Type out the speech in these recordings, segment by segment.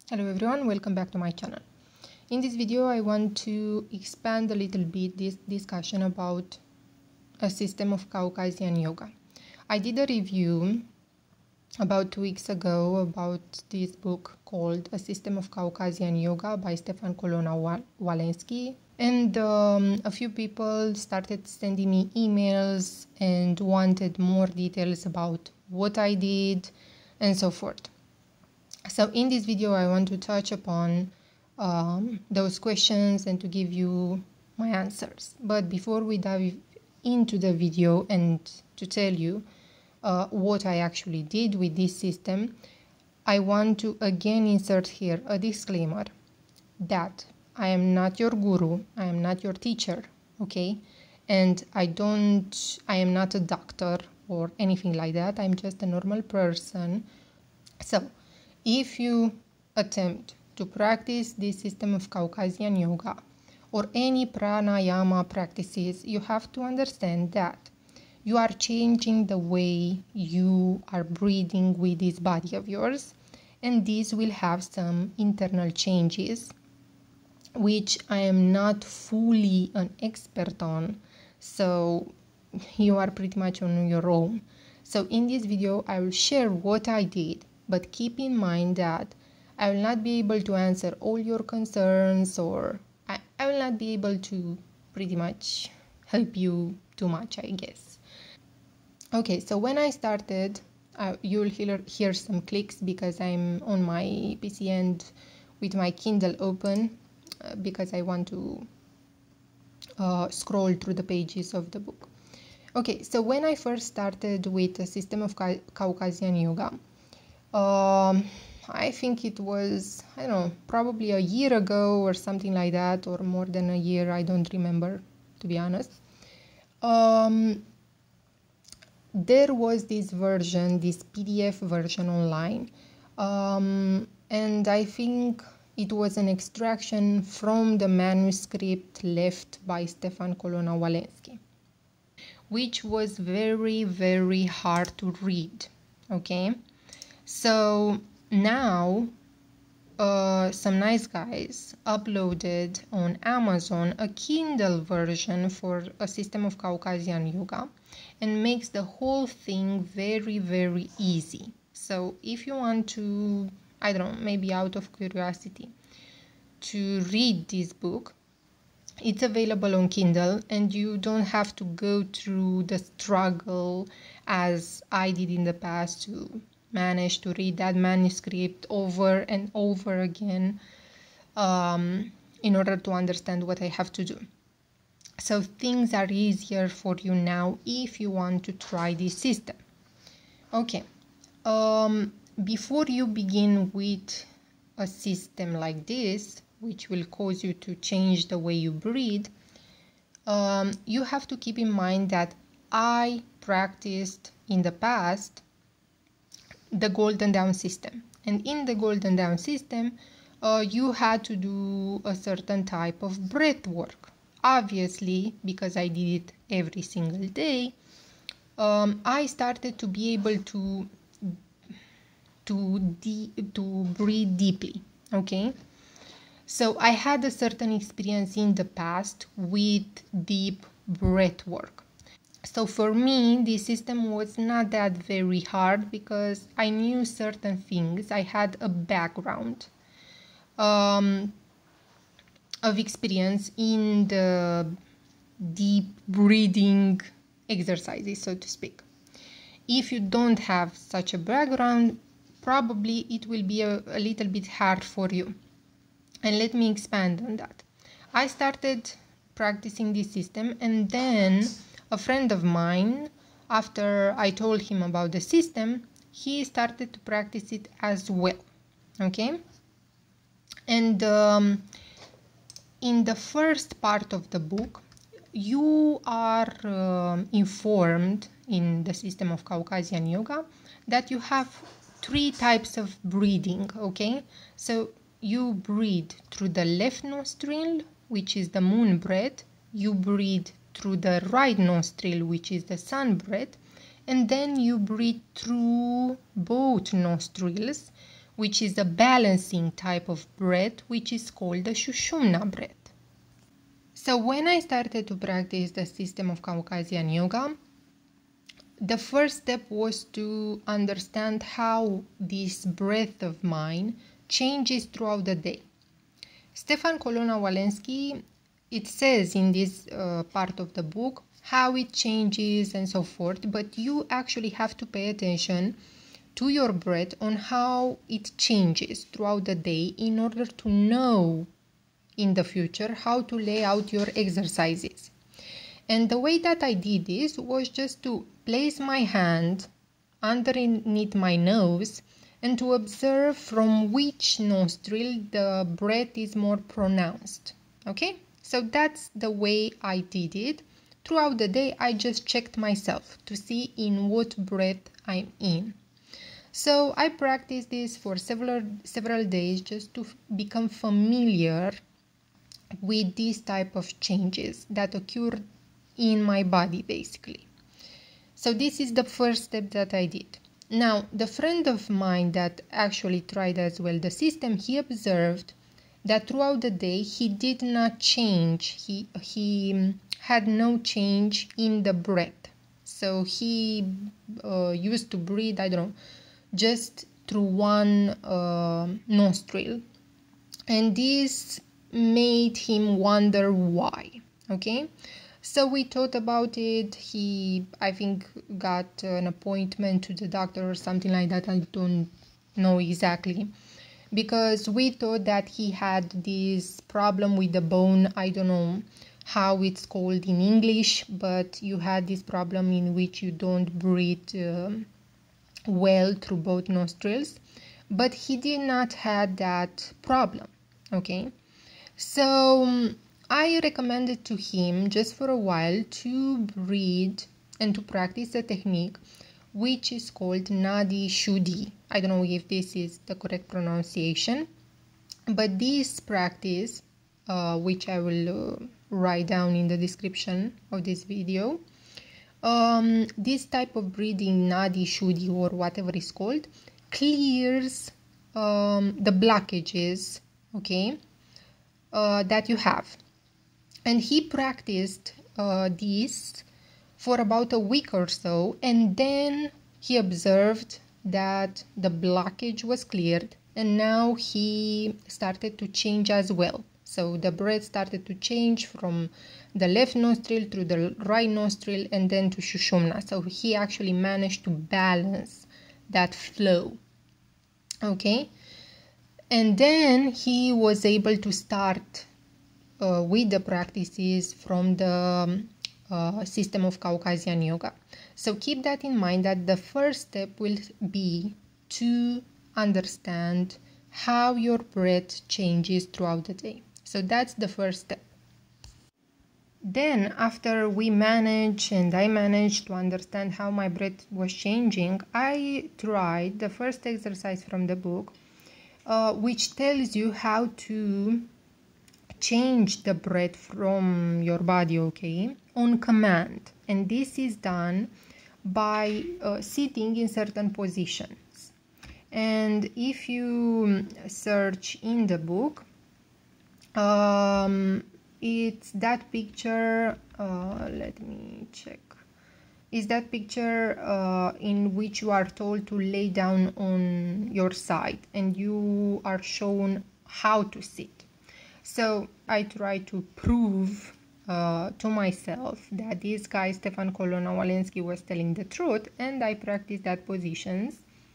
Hello everyone, welcome back to my channel. In this video I want to expand a little bit this discussion about a system of Caucasian yoga. I did a review about 2 weeks ago about this book called A System of Caucasian Yoga by Stefan Colonna-Walensky, and a few people started sending me emails and wanted more details about what I did and so forth. So in this video, I want to touch upon those questions and to give you my answers. But before we dive into the video and to tell you what I actually did with this system, I want to again insert here a disclaimer that I am not your guru, I am not your teacher, okay? And I am not a doctor or anything like that. I'm just a normal person. So if you attempt to practice this system of Caucasian yoga or any pranayama practices, you have to understand that you are changing the way you are breathing with this body of yours, and this will have some internal changes which I am not fully an expert on, so you are pretty much on your own. So in this video I will share what I did, but keep in mind that I will not be able to answer all your concerns, or I will not be able to pretty much help you too much, I guess. Okay, so when I started, you'll hear some clicks because I'm on my PC and with my Kindle open because I want to scroll through the pages of the book. Okay, so when I first started with a system of Caucasian yoga, I think it was, I don't know, probably a year ago or something like that, or more than a year, I don't remember, to be honest. There was this version, this PDF version online, and I think it was an extraction from the manuscript left by Stefan Colonna-Walensky, which was very, very hard to read, okay? So now some nice guys uploaded on Amazon a Kindle version for a system of Caucasian yoga and makes the whole thing very, very easy. So if you want to, I don't know, maybe out of curiosity, to read this book, it's available on Kindle and you don't have to go through the struggle as I did in the past to manage to read that manuscript over and over again in order to understand what I have to do. So things are easier for you now if you want to try this system. Okay, before you begin with a system like this, which will cause you to change the way you breathe, you have to keep in mind that I practiced in the past the Golden Dawn system, and in the Golden Dawn system you had to do a certain type of breath work. Obviously, because I did it every single day, I started to be able to breathe deeply, okay? So I had a certain experience in the past with deep breath work. So for me, this system was not that very hard because I knew certain things. I had a background of experience in the deep breathing exercises, so to speak. If you don't have such a background, probably it will be a little bit hard for you. And let me expand on that. I started practicing this system, and then a friend of mine, after I told him about the system, he started to practice it as well, okay? And in the first part of the book, you are informed in the system of Caucasian yoga that you have 3 types of breathing, okay? So you breathe through the left nostril, which is the moon breath. You breathe through the right nostril, which is the sun breath. And then you breathe through both nostrils, which is a balancing type of breath, which is called the Sushumna breath. So when I started to practice the system of Caucasian yoga, the first step was to understand how this breath of mine changes throughout the day. Stefan Colonna-Walensky, it says in this part of the book how it changes and so forth, but you actually have to pay attention to your breath on how it changes throughout the day in order to know in the future how to lay out your exercises. And the way that I did this was just to place my hand underneath my nose and to observe from which nostril the breath is more pronounced. Okay, so that's the way I did it. Throughout the day, I just checked myself to see in what breath I'm in. So I practiced this for several days just to become familiar with these type of changes that occur in my body, basically. So this is the first step that I did. Now, the friend of mine that actually tried as well the system, he observed that throughout the day he did not change. He had no change in the breath. So he used to breathe, I don't know, just through one nostril. And this made him wonder why. Okay, so we thought about it. He, I think, got an appointment to the doctor or something like that. I don't know exactly, because we thought that he had this problem with the bone. I don't know how it's called in English, but you had this problem in which you don't breathe well through both nostrils, but he did not have that problem. Okay, so I recommended to him just for a while to breathe and to practice a technique which is called Nadi Shuddhi. I don't know if this is the correct pronunciation, but this practice, which I will write down in the description of this video, this type of breathing, Nadi Shuddhi or whatever it's called, clears the blockages, okay, that you have. And he practiced this for about a week or so, and then he observed that the blockage was cleared, and now he started to change as well. So the breath started to change from the left nostril through the right nostril and then to Sushumna. So he actually managed to balance that flow. Okay, and then he was able to start with the practices from the system of Caucasian yoga. So keep that in mind, that the first step will be to understand how your breath changes throughout the day. So that's the first step. Then after I managed to understand how my breath was changing, I tried the first exercise from the book, which tells you how to change the breath from your body, okay, on command. And this is done by sitting in certain positions. And if you search in the book, it's that picture, let me check. Is that picture in which you are told to lay down on your side and you are shown how to sit. So I try to prove to myself that this guy, Stefan Colonna-Walensky, was telling the truth, and I practiced that position,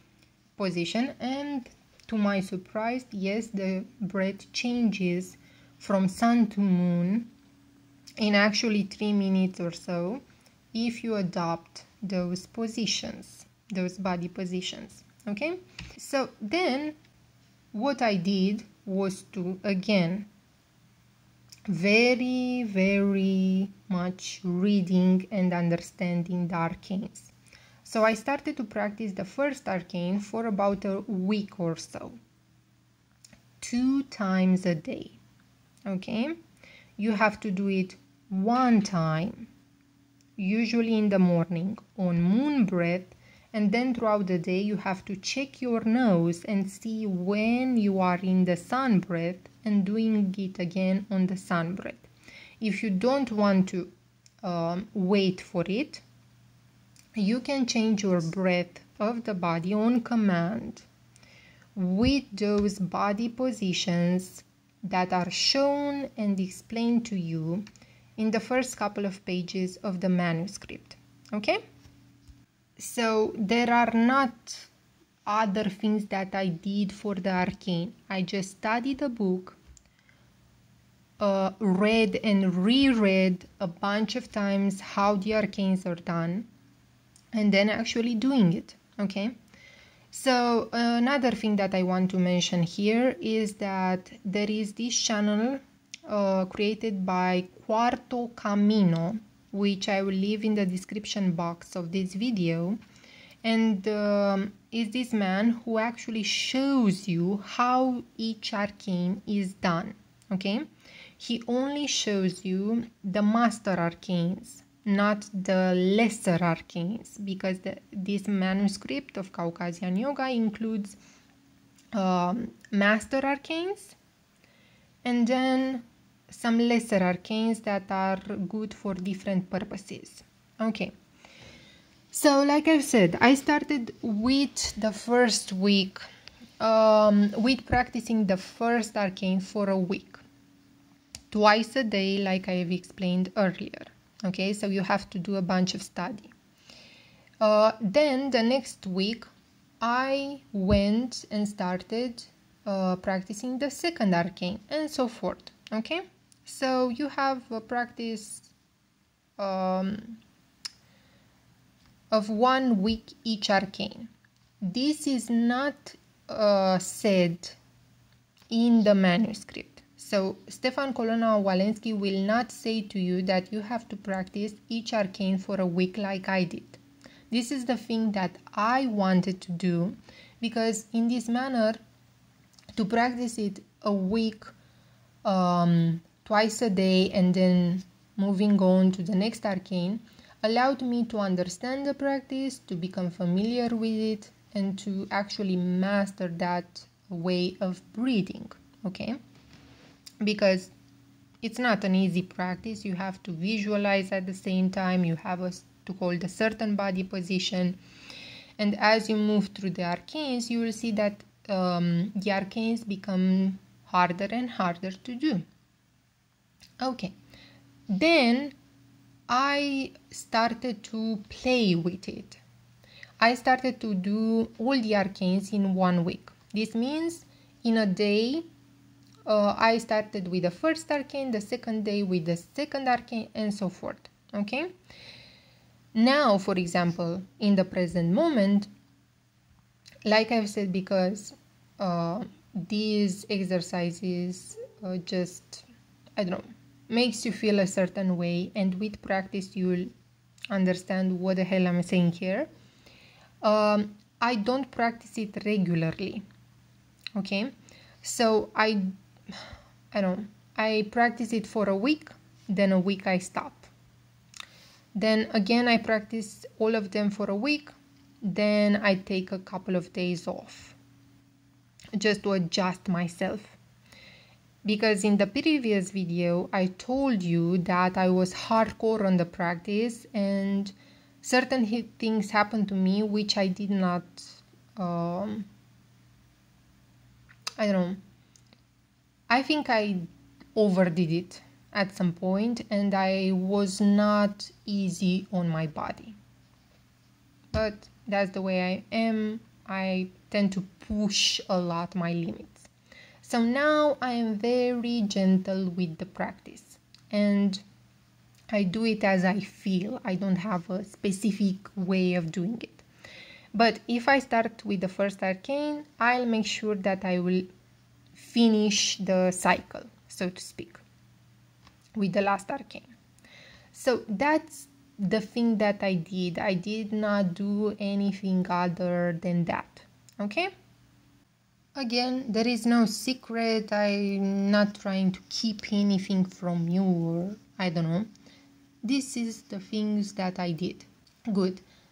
and to my surprise, yes, the breath changes from sun to moon in actually 3 minutes or so if you adopt those positions, those body positions. Okay, so then what I did was to, again, very, very much reading and understanding the arcanes. So I started to practice the first arcane for about a week or so, 2 times a day. Okay, you have to do it 1 time, usually in the morning, on moon breath, And then throughout the day, you have to check your nose and see when you are in the sun breath and doing it again on the sun breath. If you don't want to wait for it, you can change your breath of the body on command with those body positions that are shown and explained to you in the first couple of pages of the manuscript. Okay? So there are not other things that I did for the arcane. I just studied the book, read and reread a bunch of times how the arcanes are done, and then actually doing it. Okay? So another thing that I want to mention here is that there is this channel created by Quarto Camino, which I will leave in the description box of this video, and is this man who actually shows you how each arcane is done. Okay, he only shows you the master arcanes, not the lesser arcanes, because this manuscript of Caucasian Yoga includes master arcanes and then some lesser arcanes that are good for different purposes. Okay, so like I said, I started with the first week with practicing the first arcane for a week, twice a day, like I have explained earlier. Okay, so you have to do a bunch of study. Then the next week I went and started practicing the second arcane and so forth. Okay, so you have a practice of 1 week each arcane. This is not said in the manuscript. So Stefan Colonna Walensky will not say to you that you have to practice each arcane for a week like I did. This is the thing that I wanted to do, because in this manner, to practice it a week, twice a day, and then moving on to the next arcane, allowed me to understand the practice, to become familiar with it, and to actually master that way of breathing. Okay? Because it's not an easy practice. You have to visualize at the same time. You have to hold a certain body position. And as you move through the arcanes, you will see that the arcanes become harder and harder to do. Okay. Then I started to play with it. I started to do all the arcanes in 1 week. This means in a day, I started with the first arcane, the second day with the second arcane, and so forth. Okay? Now, for example, in the present moment, like I've said, because these exercises just, I don't know, makes you feel a certain way, and with practice you'll understand what the hell I'm saying here. I don't practice it regularly. Okay? So I practice it for a week, then a week I stop. Then again I practice all of them for a week, then I take a couple of days off just to adjust myself. Because in the previous video I told you that I was hardcore on the practice and certain things happened to me which I did not, I think I overdid it at some point and I was not easy on my body. But that's the way I am. I tend to push a lot my limits. So now I am very gentle with the practice and I do it as I feel. I don't have a specific way of doing it. But if I start with the first arcane, I'll make sure that I will finish the cycle, so to speak, with the last arcane. So that's the thing that I did. I did not do anything other than that. Okay? Again, there is no secret. I'm not trying to keep anything from you, or I don't know. This is the things that I did. Good.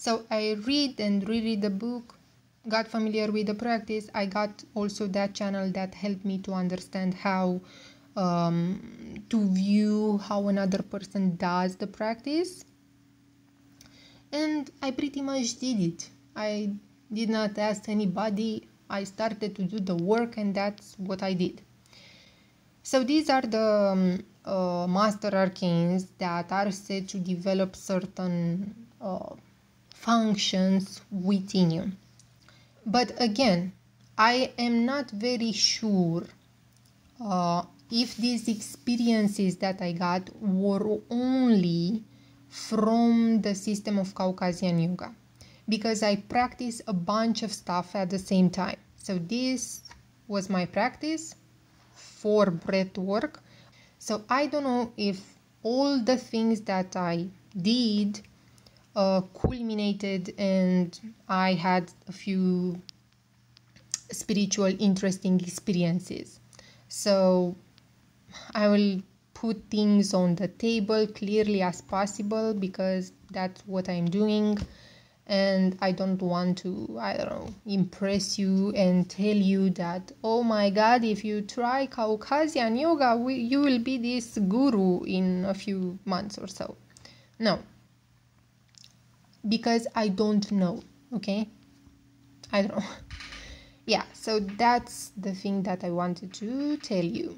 So I read and reread the book, got familiar with the practice. I got also that channel that helped me to understand how to view how another person does the practice. And I pretty much did it. I did not ask anybody. I started to do the work, and that's what I did. So these are the master arcanes that are said to develop certain functions within you. But again, I am not very sure if these experiences that I got were only from the system of Caucasian yoga, because I practice a bunch of stuff at the same time. So this was my practice for breath work. So I don't know if all the things that I did culminated and I had a few spiritual interesting experiences. So I will put things on the table clearly as possible, because that's what I'm doing, and I don't want to, I don't know, impress you and tell you that, oh my god, if you try Caucasian yoga, you will be this guru in a few months or so. No, because I don't know, okay? I don't know. Yeah, so that's the thing that I wanted to tell you.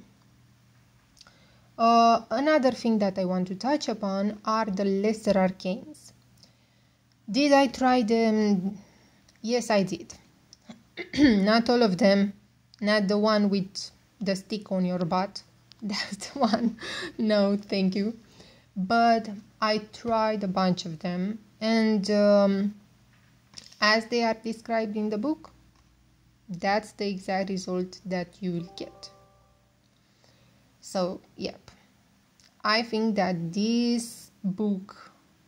Another thing that I want to touch upon are the lesser arcanes. Did I try them? Yes, I did. Not all of them. Not the one with the stick on your butt. That's the one. No, thank you. But I tried a bunch of them. And as they are described in the book, that's the exact result that you will get. So, yep. I think that this book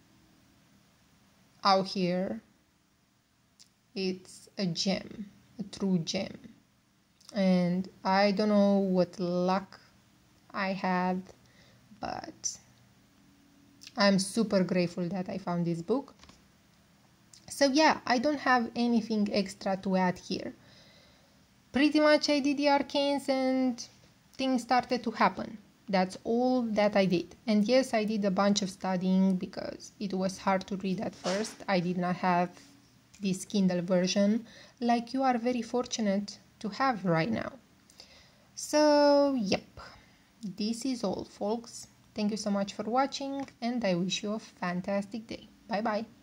out here, it's a gem, a true gem. And I don't know what luck I had, but I'm super grateful that I found this book. So yeah, I don't have anything extra to add here. Pretty much I did the arcanes and things started to happen. That's all that I did. And yes, I did a bunch of studying because it was hard to read at first. I did not have this Kindle version like you are very fortunate to have right now. So, yep. This is all, folks. Thank you so much for watching, and I wish you a fantastic day. Bye-bye.